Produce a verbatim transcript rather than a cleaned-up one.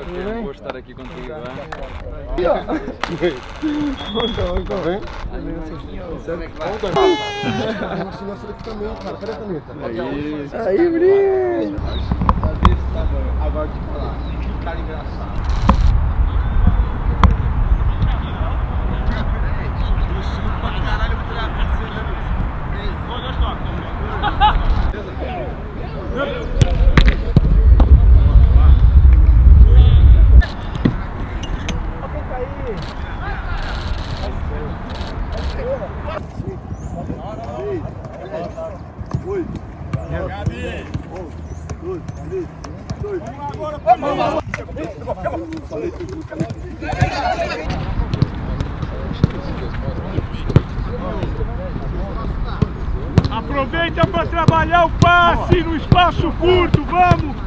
que é um gosto estar aqui contigo, é? Tá vendo? Aí, Brinho! Agora te falar, que cara engraçado. Aproveita para trabalhar o passe no espaço curto, vamos!